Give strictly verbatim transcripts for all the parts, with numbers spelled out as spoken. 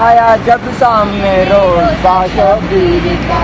आया जब सामने रोज बाशबीर का।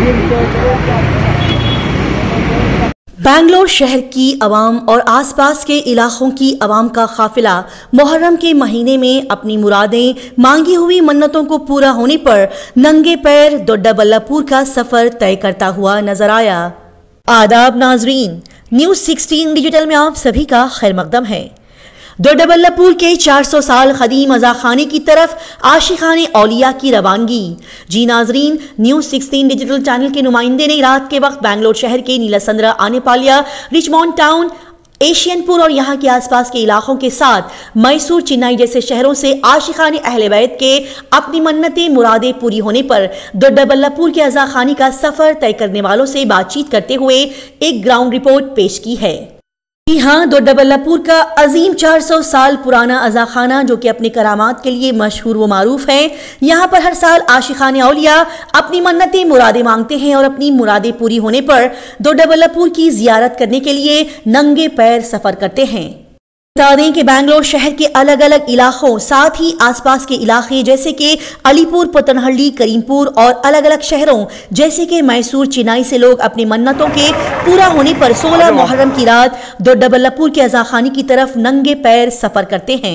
बेंगलोर शहर की आवाम और आसपास के इलाकों की आवाम का काफिला मुहर्रम के महीने में अपनी मुरादें, मांगी हुई मन्नतों को पूरा होने पर नंगे पैर दोड्डाबल्लापुर का सफर तय करता हुआ नजर आया। आदाब नाजरीन, न्यूज सिक्सटीन डिजिटल में आप सभी का खैर मकदम है। दोड्डाबल्लापुर के चार सौ साल कदीम अज़ाखाने की तरफ आशिकाने औलिया की रवानगी। जी नाजरीन, न्यूज सिक्सटीन डिजिटल चैनल के नुमाइंदे ने रात के वक्त बेंगलोर शहर के नीलासंद्रा, आनेपालिया, रिचमोंड टाउन, एशियनपुर और यहाँ के आसपास के इलाकों के साथ मैसूर, चेन्नई जैसे शहरों से आशिकाने अहले बैत के अपनी मन्नतें, मुरादें पूरी होने पर दोड्डाबल्लापुर के अज़ाखाने का सफर तय करने वालों से बातचीत करते हुए एक ग्राउंड रिपोर्ट पेश की है। जी हाँ, दोड्डाबल्लापुर का अजीम चार सौ साल पुराना अज़ाखाना जो कि अपने करामात के लिए मशहूर व मारूफ है, यहाँ पर हर साल आशिकाने औलिया अपनी मन्नतें, मुरादें मांगते हैं और अपनी मुरादें पूरी होने पर दोड्डाबल्लापुर की जियारत करने के लिए नंगे पैर सफर करते हैं। बता दें कि बेंगलोर शहर के अलग अलग इलाकों, साथ ही आसपास के इलाके जैसे कि अलीपुर, पतनहल्ली, करीमपुर और अलग अलग शहरों जैसे कि मैसूर, चेन्नई से लोग अपनी मन्नतों के पूरा होने पर सोलह मुहर्रम की रात दोड्डाबल्लापुर के अज़ाखाने की तरफ नंगे पैर सफर करते हैं।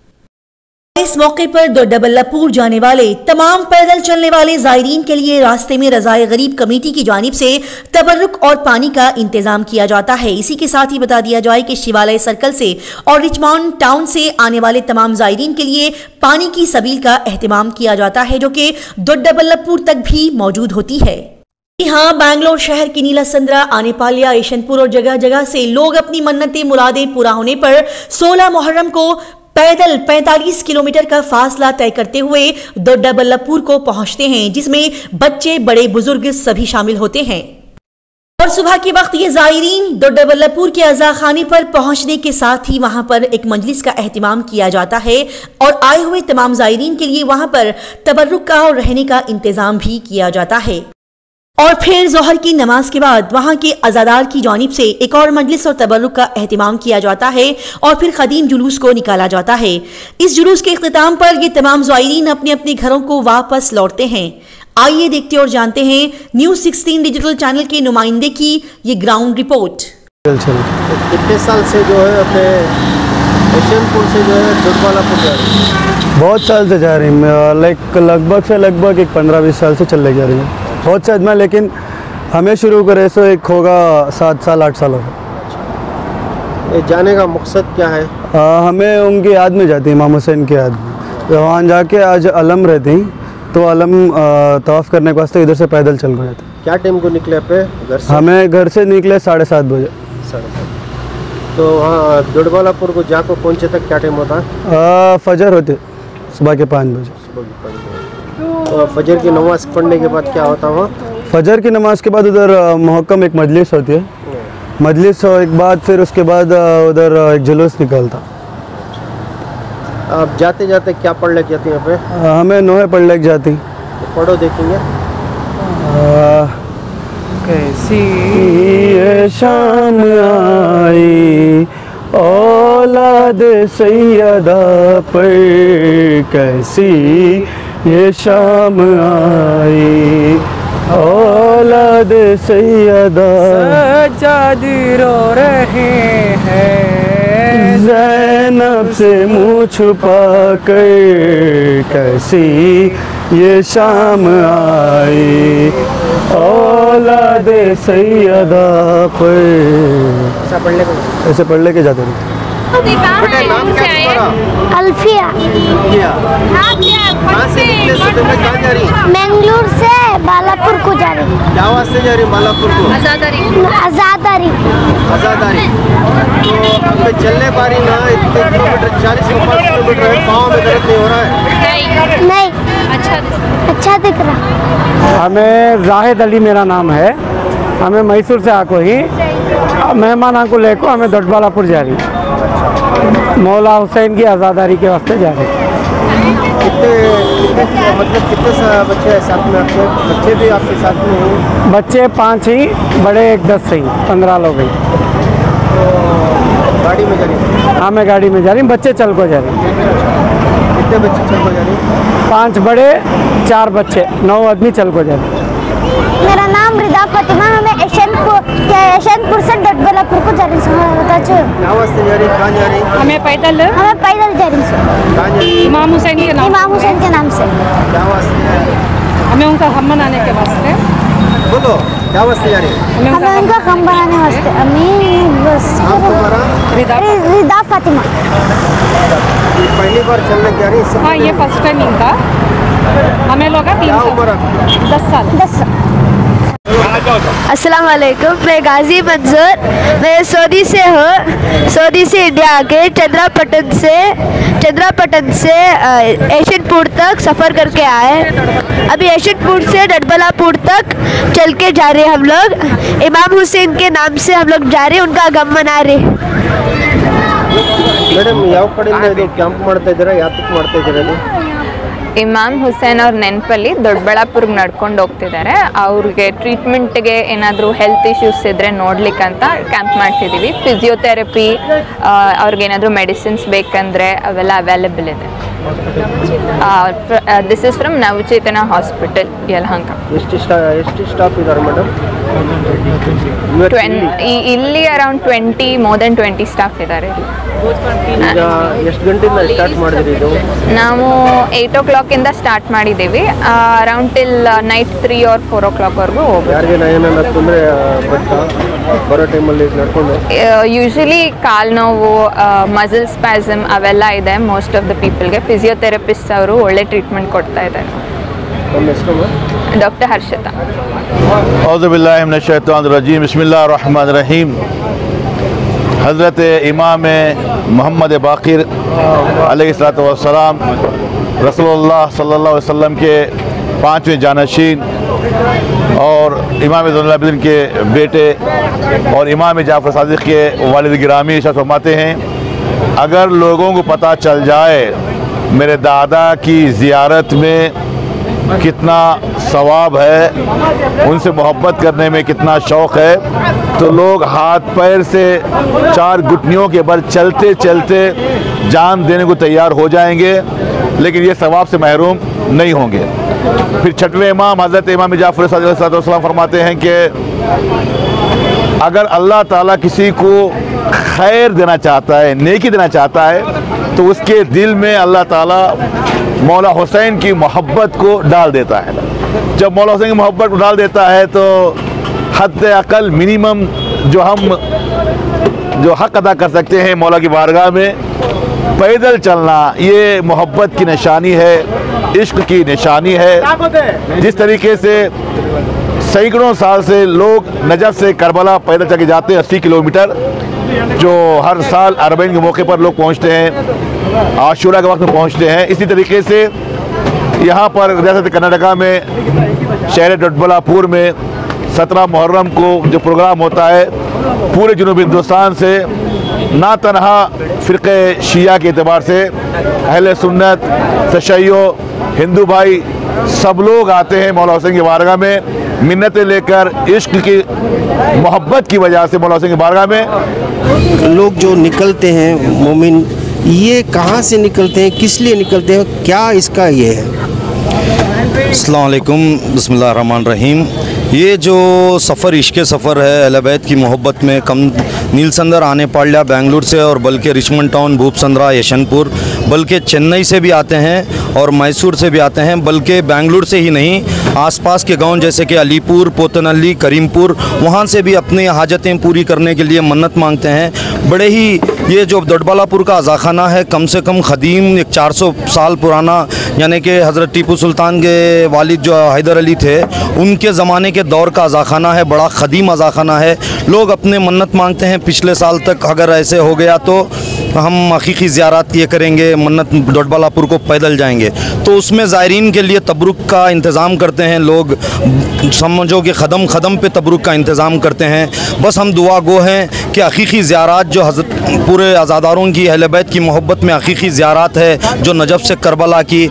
इस मौके पर दोड्डाबल्लापुर जाने वाले तमाम पैदल चलने वाले जायरीन के लिए रास्ते में रज़ाए गरीब कमेटी की जानिब से तबर्रुक और पानी का इंतजाम किया जाता है। इसी के साथ ही बता दिया जाए कि शिवालय सर्कल से और रिचमोंड टाउन से आने वाले तमाम जायरीन के लिए पानी की सबील का एहतमाम किया जाता है जो कि दोड्डाबल्लापुर तक भी मौजूद होती है। हाँ, बेंगलोर शहर की नीलासंद्रा, आनेपालिया, एशियनपुर और जगह जगह से लोग अपनी मन्नतें, मुरादें पूरा होने पर सोलह मुहर्रम को पैदल पैंतालीस किलोमीटर का फासला तय करते हुए दोड्डाबल्लापुर को पहुंचते हैं, जिसमें बच्चे, बड़े, बुजुर्ग सभी शामिल होते हैं। और सुबह के वक्त ये जायरीन दोड्डाबल्लापुर के अज़ाखाने पर पहुंचने के साथ ही वहां पर एक मजलिस का एहतमाम किया जाता है और आए हुए तमाम जायरीन के लिए वहां पर तबर्रुक का और रहने का इंतजाम भी किया जाता है। और फिर जोहर की नमाज के बाद वहां के अज़ादार की जानिब से एक और मजलिस और तबर्रुक का एहतमाम किया जाता है और फिर खदीम जुलूस को निकाला जाता है। इस जुलूस के इख्तिताम पर ये तमाम ज़ायरीन अपने अपने घरों को वापस लौटते हैं। आइए देखते और जानते हैं न्यूज सिक्सटीन डिजिटल चैनल के नुमाइंदे की ये ग्राउंड रिपोर्ट। कितने साल से जो है अपने एशियनपुर से जो है दोड्डाबल्लापुर जा रही है? बहुत साल से जा रही है, लाइक लगभग से लगभग एक पंद्रह बीस साल से चल जा रही है। बहुत सदमा, लेकिन हमें शुरू करे सो एक होगा सात साल आठ साल होगा। जाने का मकसद क्या है? आ, हमें उनकी याद में जाती है, इमाम हुसैन की याद में। तो वहाँ जाके आज अलम रहती तो अलम तवाफ़ करने के वास्ते इधर से पैदल चल गए थे। क्या टाइम को निकले पे घर से? हमें घर से निकले साढ़े सात बजे। साढ़े सात तो वहाँ दोड्डाबल्लापुर को जाकर पहुँचे तक क्या टाइम होता है? फजर होते सुबह के पाँच बजे। सुबह के पाँच बजे। तो फजर की नमाज पढ़ने के बाद क्या होता है? फजर की नमाज के बाद उधर मुहक्कम एक मजलिस होती है। मजलिस एक बाद फिर उसके बाद उधर एक जुलूस निकलता। आप जाते जाते क्या पढ़ लेके जाती हैं यहाँ पे? हमें नोहे पढ़ लेके जाती। तो पढ़ो, देखेंगे। कैसी ये शाम आई औलाद सैयदा पर, कैसी ये शाम आई औलाद सैयदा, सज्जाद रो रहे हैं ज़ैनब से मुँह छुपा कर, कैसी ये शाम आई औलाद सैयदा पर। ऐसा पढ़ लेके ऐसे पढ़ लेके जाते थे। बेटा नाम क्या है तुम्हारा? अल्फिया। अल्फिया। कहाँ से निकले थे तुम? कहाँ जा रही? बेंगलुरु से बालापुर को जा रही। क्या वास्ते जा रही बालापुर को? आजादारी। आजादारी। आजादारी। तो हमें चलने पारी ना, इतने किलोमीटर चालीस पाँच किलोमीटर है, पाँव में दर्द नहीं हो रहा है? नहीं नहीं। अच्छा अच्छा दिख रहा। हमें जाहिद अली मेरा नाम है। हमें मैसूर से आको ही मेहमान आको लेको हमें दोड्डाबल्लापुर जा रही, मौला हुसैन की आज़ादारी के वास्ते जा रहे। कितने कितने मतलब कितने बच्चे हैं साथ में आपके? बच्चे भी आपके साथ में हैं? बच्चे पाँच ही, बड़े एक दस ही, पंद्रह लोग हैं। तो गाड़ी में जा रही? हाँ, मैं गाड़ी में जा रही हूँ, बच्चे चल को जा रहे हैं। कितने बच्चे चल को जा रहे हैं? पांच बड़े चार बच्चे, नौ आदमी चल को जा रहे। मेरा नाम रिदा फतिमा, हमें यशवंतपुर यशवंतपुर से डटबलापुर को जा रही हूँ। क्या वास्ते जा रही, कहाँ जा रही? हमें पैदल हमें पैदल जा रही हूँ कहाँ जा रही? इमाम हुसैन के नाम इमाम हुसैन के नाम से। क्या वास्ते? हमें उनका हम मनाने के वास्ते बोलो, क्या वास्ते जा रही? हमें उनका हमें उनका हम बनाने वास्ते। अमीन बस नाम तुम्हारा? रिदा रि- रिदा फातिमा। ये पहली बार चलने जा रही? इससे हाँ, ये फर्स्ट टाइम इनका। हमें लोग तीन क्या साल उम्र है? दस साल दस अस्सलाम वालेकुम, मैं गाजी मंजूर, मैं सऊदी से हूँ। सऊदी से इंडिया आके चंद्रापटन से चंद्रापटन से यशवंतपुर तक सफ़र करके आए। अभी यशवंतपुर से डटबलापुर तक चल के जा रहे हम लोग। इमाम हुसैन के नाम से हम लोग जा रहे, उनका गम मना रहे। ಮೇಡಮ್ ಯಾವ ಕಡೆಯಿಂದ ಇದು ಕ್ಯಾಂಪ್ ಮಾಡ್ತಾ ಇದ್ದೀರಾ, ಯಾತಕ್ಕೆ ಮಾಡ್ತಾ ಇದ್ದೀರಾ ಇದು? ಇಮಾಮ್ ಹುಸೇನ್ ಅವ್ರ ನೆನಪಲ್ಲಿ ದೊಡ್ಡಬಳ್ಳಾಪುರ್ಗೆ ನಡ್ಕೊಂಡು ಹೋಗ್ತಿದ್ದಾರೆ. ಅವ್ರಿಗೆ ಟ್ರೀಟ್ಮೆಂಟ್ಗೆ ಏನಾದರೂ ಹೆಲ್ತ್ ಇಶ್ಯೂಸ್ ಇದ್ದರೆ ನೋಡ್ಲಿಕ್ಕಂತ ಕ್ಯಾಂಪ್ ಮಾಡ್ತಿದ್ದೀವಿ. ಫಿಸಿಯೋಥೆರಪಿ, ಅವ್ರಿಗೇನಾದರೂ ಮೆಡಿಸಿನ್ಸ್ ಬೇಕಂದರೆ ಅವೆಲ್ಲ ಅವೈಲೇಬಲ್ ಇದೆ. This is from Navachetana hospital Yelahanka. ಎಷ್ಟು ಸ್ಟಾ ಎಷ್ಟು ಸ್ಟಾಫ್ ಇದ್ದಾರೆ ಮೇಡಮ್? ಟ್ವೆನ್ ಇಲ್ಲಿ around twenty more than twenty staff ಇದ್ದಾರೆ. ಈಗ ಎಷ್ಟು ಗಂಟೆಯಿಂದ ಸ್ಟಾರ್ಟ್ ಮಾಡಿದ್ರಿ ಇದು? ನಾವು ಏಯ್ಟ್ ಓ ಕ್ಲಾಕಿಂದ ಸ್ಟಾರ್ಟ್ ಮಾಡಿದ್ದೀವಿ. Around till night three or four ಓ ಕ್ಲಾಕ್ವರೆಗೂ ಹೋಗ್ಬೇಕು. ಯಾರಿಗೇನ ಏನಾರ ತೊಂದರೆ ಬರ್ತಾ ಬರೋ ಟೈಮಲ್ಲಿ ನಡ್ಕೊಂಡು? ಯೂಶಲಿ ಕಾಲು ನೋವು, ಮಸಲ್ ಸ್ಪ್ಯಾಸಮ್ ಅವೆಲ್ಲ ಇದೆ ಮೋಸ್ಟ್ ಆಫ್ ದ ಪೀಪಲ್ಗೆ. ಫಿಸಿಯೋಥೆರಪಿಸ್ಟ್ ಅವರು ಒಳ್ಳೆ ಟ್ರೀಟ್ಮೆಂಟ್ ಕೊಡ್ತಾ ಇದ್ದಾರೆ. ನಮ್ಮ ಹೆಸರು ಡಾಕ್ಟರ್ ಹರ್ಷಿತಾ. औज़ु बिल्लाहि मिनश शैतानिर रजीम, बिस्मिल्लाहिर रहमानिर रहीम। हज़रत इमाम मोहम्मद बाक़िर अलैहिस्सलातु वस्सलाम रसूलुल्लाह सल्लल्लाहु अलैहि वसल्लम के पाँचवें जानशीन और इमाम ज़ैनुल आबिदीन के बेटे और इमाम जाफ़र सादिक़ के वालिद गिरामी इरशाद फरमाते हैं, अगर लोगों को पता चल जाए मेरे दादा की ज़ियारत में कितना सवाब है, उनसे मोहब्बत करने में कितना शौक़ है, तो लोग हाथ पैर से चार घुटनियों के बल चलते चलते जान देने को तैयार हो जाएंगे, लेकिन ये सवाब से महरूम नहीं होंगे। फिर छठवें इमाम हज़रत इमाम जाफ़र सल्लल्लाहु फरमाते हैं कि अगर अल्लाह ताला किसी को खैर देना चाहता है, नेकी देना चाहता है, तो उसके दिल में अल्लाह ताला मौला हुसैन की मोहब्बत को डाल देता है। जब मौला हुसैन की मोहब्बत को डाल देता है तो हद अकल मिनिमम जो हम जो हक़ अदा कर सकते हैं मौला की बारगाह में, पैदल चलना, ये मोहब्बत की निशानी है, इश्क की निशानी है। जिस तरीके से सैकड़ों साल से लोग नजफ़ से करबला पैदल चल के जाते हैं, अस्सी किलोमीटर, जो हर साल अरबईन के मौके पर लोग पहुंचते हैं, आशूरा के वक्त में पहुंचते हैं। इसी तरीके से यहाँ पर रियासत कर्नाटका में शहर डटबलापुर में सत्रह मुहर्रम को जो प्रोग्राम होता है, पूरे जनूबी हिंदुस्तान से ना तनहा फ़िरक़े शिया के अतबार से अहले सुन्नत, तशय्यो, हिंदू भाई सब लोग आते हैं मौला हुसैन की बारगाह में मिन्नतें लेकर, इश्क की मोहब्बत की वजह से मौला हुसैन की बारगाह में लोग जो निकलते हैं मोमिन, ये कहाँ से निकलते हैं, किस लिए निकलते हैं, क्या इसका ये है? अस्सलाम वालेकुम, बिस्मिल्लाहिर रहमानिर रहीम। ये जो सफ़र इश्क़ सफ़र है अहले बैत की मोहब्बत में, कम नीलसंदर आने पाड़िया बेंगलुरु से और बल्कि रिचमंड टाउन, भूपसंद्रा, यशवंतपुर, बल्कि चेन्नई से भी आते हैं और मैसूर से भी आते हैं, बल्कि बेंगलुरु से ही नहीं आसपास के गांव जैसे कि अलीपुर, पोतनल्ली, करीमपुर, वहाँ से भी अपनी हाजतें पूरी करने के लिए मन्नत मांगते हैं। बड़े ही ये जो डटबलापुर का अज़ाखाना है, कम से कम ख़दीम एक चार सौ साल पुराना, यानी कि हज़रत टीपू सुल्तान के वालिद जो हैदर अली थे उनके ज़माने के दौर का अज़ाखाना है, बड़ा ख़दीम अज़ाखाना है। लोग अपने मन्नत मांगते हैं, पिछले साल तक अगर ऐसे हो गया तो हम हकीकी ज़ियारत ये करेंगे, मन्नत डटबलापुर को पैदल जाएंगे। तो उसमें ज़ायरीन के लिए तबरुक का इंतज़ाम करते हैं लोग, समझो कि ख़दम ख़दम पे तबरुक का इंतज़ाम करते हैं। बस हम दुआ गो हैं कि हकीकी ज़ियारत जो हज़रत पूरे आज़ादारों की अहले बैत की मोहब्बत में हकीकी ज़ियारत है, जो नजफ़ से करबला की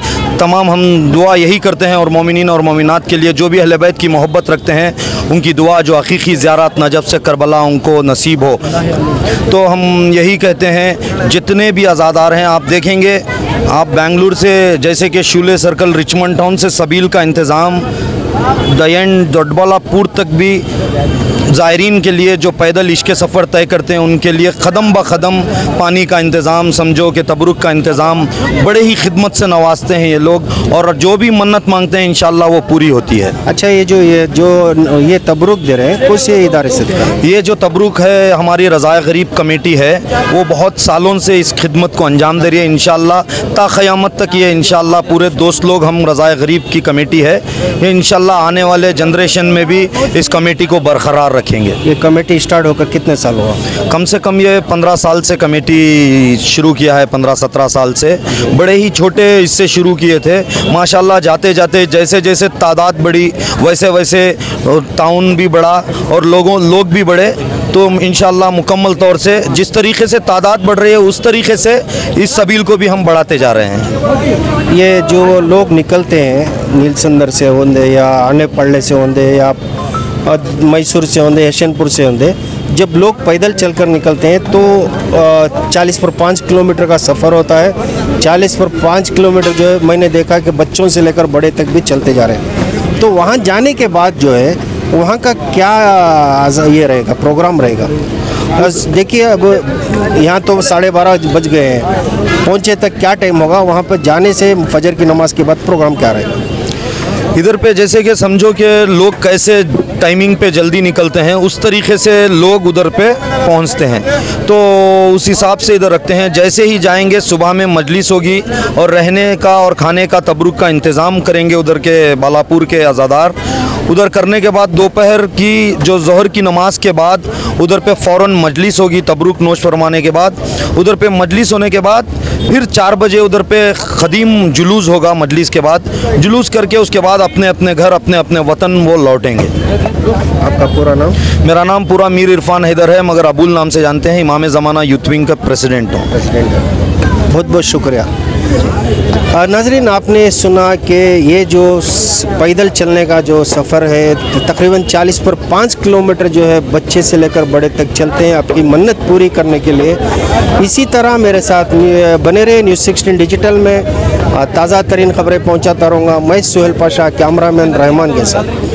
तमाम हम दुआ यही करते हैं और मोमिनीन और मोमिनात के लिए जो भी अहले बैत की मोहब्बत रखते हैं उनकी दुआ जो हकीकी ज़ियारत नजफ़ से करबला उनको नसीब हो। तो हम यही कहते हैं जितने भी आज़ादार हैं, आप देखेंगे आप बेंगलुरु से जैसे कि शूले सर्कल रिचमंड टाउन से सबील का इंतज़ाम द एंड दोडबलापुर तक भी ज़ायरीन के लिए जो पैदल इश्क़ सफ़र तय करते हैं उनके लिए क़दम ब क़दम पानी का इंतज़ाम, समझो कि तबरुक का इंतज़ाम, बड़े ही खिदमत से नवाजते हैं ये लोग और जो भी मन्नत मांगते हैं इंशाअल्लाह वो पूरी होती है। अच्छा, ये जो ये जो ये तबरुक दे रहे हैं कौन से इदारे से? ये जो तबरुक है हमारी रज़ाए गरीब कमेटी है, वो बहुत सालों से इस खिदमत को अंजाम दे रही है। इंशाअल्लाह ता क़यामत तक ये इंशाअल्लाह पूरे दोस्त लोग हम रज़ाए गरीब की कमेटी है, ये इंशाअल्लाह आने वाले जनरेशन में भी इस कमेटी को बरकरार रखेंगे। ये कमेटी स्टार्ट होकर कितने साल हुआ? कम से कम ये पंद्रह साल से कमेटी शुरू किया है, पंद्रह सत्रह साल से। बड़े ही छोटे इससे शुरू किए थे, माशाल्लाह जाते जाते जैसे जैसे तादाद बढ़ी वैसे वैसे ताउन भी बढ़ा और लोगों लोग भी बढ़े। तो इंशाअल्लाह मुकम्मल तौर से जिस तरीके से तादाद बढ़ रही है उस तरीके से इस सबील को भी हम बढ़ाते जा रहे हैं। ये जो लोग निकलते हैं नीलसंदर से होंदे या आनेपल्ले से होंदे या मैसूर से होंदे, यशनपुर से होंदे, जब लोग पैदल चलकर निकलते हैं तो चालीस पर पाँच किलोमीटर का सफ़र होता है। चालीस पर पाँच किलोमीटर जो है मैंने देखा कि बच्चों से लेकर बड़े तक भी चलते जा रहे हैं। तो वहाँ जाने के बाद जो है वहाँ का क्या ये रहेगा, प्रोग्राम रहेगा? बस देखिए अब यहाँ तो साढ़े बारह बज गए हैं, पहुँचे तक क्या टाइम होगा? वहाँ पर जाने से फजर की नमाज़ के बाद प्रोग्राम क्या रहेगा? इधर पे जैसे कि समझो कि लोग कैसे टाइमिंग पे जल्दी निकलते हैं उस तरीके से लोग उधर पे पहुंचते हैं, तो उस हिसाब से इधर रखते हैं। जैसे ही जाएंगे सुबह में मजलिस होगी और रहने का और खाने का तबरुक का इंतज़ाम करेंगे उधर के बालापुर के आज़ादार। उधर करने के बाद दोपहर की जो ज़ोहर की नमाज के बाद उधर पे फ़ौरन मजलिस होगी तबरुक नोश फरमाने के बाद। उधर पे मजलिस होने के बाद फिर चार बजे उधर पे ख़दीम जुलूस होगा। मजलिस के बाद जुलूस करके उसके बाद अपने अपने घर अपने अपने वतन वो लौटेंगे। आपका पूरा नाम? मेरा नाम पूरा मीर इरफान हैदर है, मगर अबुल नाम से जानते हैं। इमाम ज़माना यूथ विंग का प्रेसिडेंट हूँ। बहुत बहुत शुक्रिया। नाज़रीन, आपने सुना कि ये जो पैदल चलने का जो सफ़र है तकरीबन चालीस पर पाँच किलोमीटर जो है बच्चे से लेकर बड़े तक चलते हैं आपकी मन्नत पूरी करने के लिए। इसी तरह मेरे साथ बने रहे न्यूज़ सिक्सटीन डिजिटल में ताज़ा तरीन खबरें पहुंचाता रहूँगा। मैं सुहेल पाशा, कैमरामैन रहमान के साथ।